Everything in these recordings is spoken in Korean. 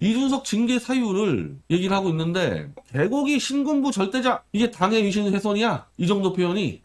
이준석 징계 사유를 얘기를 하고 있는데, 개고기 신군부 절대자, 이게 당의 위신 훼손이야? 이 정도 표현이?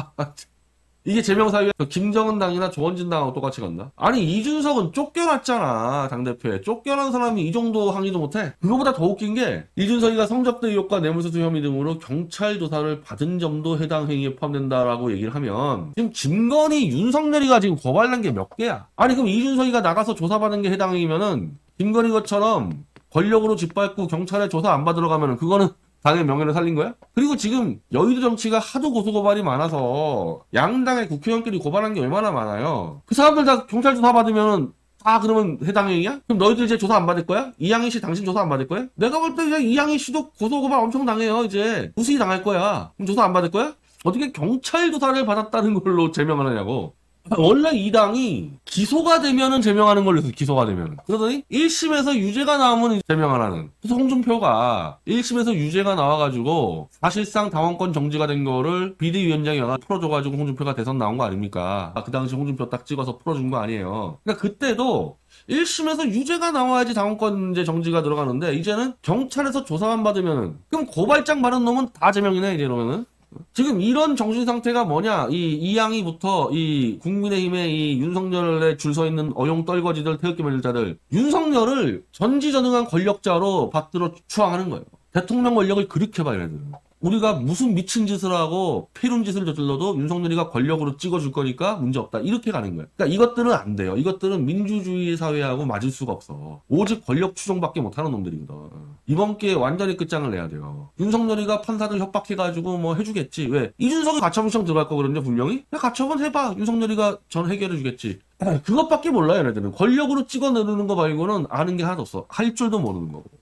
이게 제명 사유야? 김정은 당이나 조원진 당하고 똑같이 간다? 아니, 이준석은 쫓겨났잖아, 당대표에. 쫓겨난 사람이 이 정도 항의도 못해? 그거보다 더 웃긴 게, 이준석이가 성접대 의혹과 뇌물수수 혐의 등으로 경찰 조사를 받은 점도 해당 행위에 포함된다라고 얘기를 하면, 지금 김건희, 윤석열이가 지금 고발한 게 몇 개야? 아니, 그럼 이준석이가 나가서 조사받은 게 해당 행위면은, 김건희 것처럼 권력으로 짓밟고 경찰에 조사 안 받으러 가면은, 그거는 당의 명예를 살린 거야? 그리고 지금 여의도 정치가 하도 고소고발이 많아서 양당의 국회의원끼리 고발한 게 얼마나 많아요. 그 사람들 다 경찰 조사 받으면 다 그러면 해당 행위야? 그럼 너희들 이제 조사 안 받을 거야? 이양희 씨 당신 조사 안 받을 거야? 내가 볼 때 이제 이양희 씨도 고소고발 엄청 당해요. 이제 무수히 당할 거야. 그럼 조사 안 받을 거야? 어떻게 경찰 조사를 받았다는 걸로 제명을 하냐고. 원래 이 당이 기소가 되면은 제명하는 걸로 해서 기소가 되면 그러더니 1심에서 유죄가 나오면 제명하라는. 그래서 홍준표가 1심에서 유죄가 나와가지고 사실상 당원권 정지가 된 거를 비대위원장이 와서 풀어줘가지고 홍준표가 대선 나온 거 아닙니까? 그 당시 홍준표 딱 찍어서 풀어준 거 아니에요. 그러니까 그때도 1심에서 유죄가 나와야지 당원권 이제 정지가 들어가는데, 이제는 경찰에서 조사만 받으면은, 그럼 고발장 받은 놈은 다 제명이네 이제. 이러면은 지금 이런 정신 상태가 뭐냐? 이양희부터 이 국민의힘의 이 윤석열에 줄 서 있는 어용 떨거지들, 태극기 만들자들, 윤석열을 전지전능한 권력자로 받들어 추앙하는 거예요. 대통령 권력을 그렇게 봐요, 얘네들은. 우리가 무슨 미친 짓을 하고 폐륜 짓을 저질러도 윤석열이가 권력으로 찍어줄 거니까 문제없다, 이렇게 가는 거예요. 그러니까 이것들은 안 돼요. 이것들은 민주주의 사회하고 맞을 수가 없어. 오직 권력 추종밖에 못하는 놈들이거든. 이번 기회에 완전히 끝장을 내야 돼요. 윤석열이가 판사들 협박해가지고 뭐 해주겠지. 왜? 이준석이 가처분 신청 들어갈 거거든요, 분명히. 가처분 해봐. 윤석열이가 전 해결해주겠지. 그것밖에 몰라요, 얘네들은. 권력으로 찍어 누르는 거 말고는 아는 게 하나도 없어. 할 줄도 모르는 거고.